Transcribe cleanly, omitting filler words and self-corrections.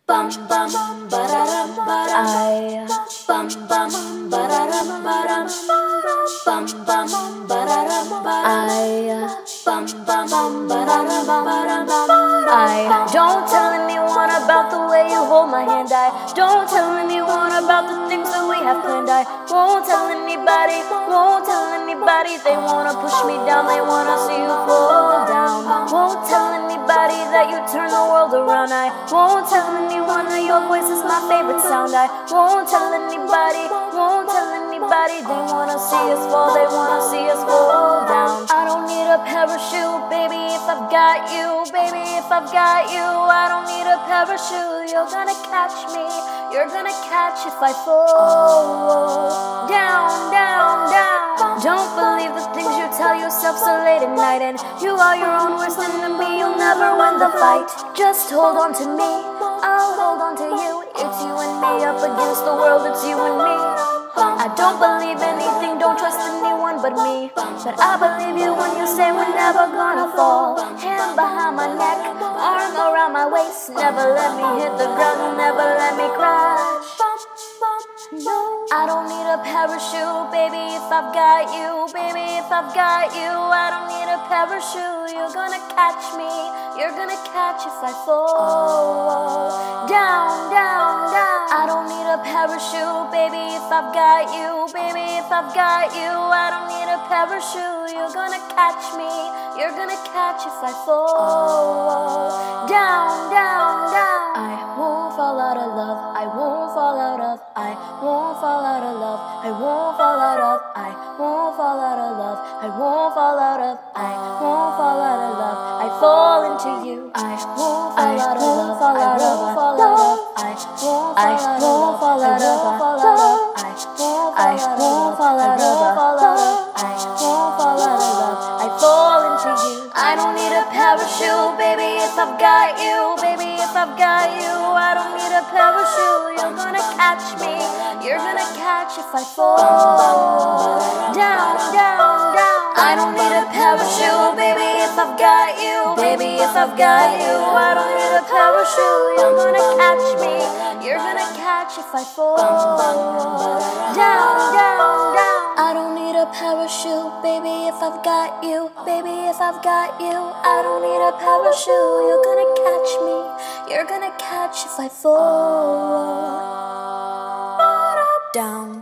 bum bum bararam baram bum bum bararam baram bum bum bararam baram bum bum bararam baram. Don't tell anyone about the way you hold my hand. I don't tell anyone about the things that we have planned. I won't tell anybody, won't tell anybody. They wanna push me down, they wanna see you fall down. Won't tell anybody that you turn the world around. I won't tell anyone that your voice is my favorite sound. I won't tell anybody, won't tell anybody. They wanna see us fall, they wanna see us fall down. I don't need a parachute, baby, if I've got you. Baby, if I've got you, I don't need a parachute. You're gonna catch me, you're gonna catch if I fall down, down, down. Don't believe the things you tell yourself so late at night. And you are your own worst enemy, you'll never win the fight. Just hold on to me, I'll hold on to you. It's you and me up against the world, it's you and me. I don't believe anything, don't trust anyone but me. But I believe you when you say we're never gonna fall. Hand behind my neck, arm around my waist. Never let me hit the ground, never let me crash. No, I don't need a parachute, baby, if I've got you. Baby, if I've got you, I don't need a parachute. You're gonna catch me, you're gonna catch if I fall down, down, down. I don't need a parachute, baby, if I've got you. Baby, if I've got you, I don't need a parachute. You're gonna catch me, you're gonna catch if I fall down, down, down. I won't fall out of love, I won't fall out of, I won't fall out of love, I won't fall out of, I won't fall out of love, I won't fall out of, I won't fall out of love. I fall into you, I won't fall out of love, I won't fall out of, I won't fall out of, I won't fall out of, I won't fall out of, I won't fall out of, I won't fall out of love. I fall into you. I don't need a parachute, baby, if I've got you. Baby, if I've got you, I don't need a parachute. You're gonna catch me, you're gonna catch if I fall down, down, down. I don't need a parachute, baby, if I've got you. Baby, if I've got you, I don't need a parachute. You're gonna catch me, you're gonna catch if I fall down, down, down. I don't need a parachute, baby, if I've got you. Baby, if I've got you, I don't need a parachute. You're gonna catch me, you're gonna catch if I fall down.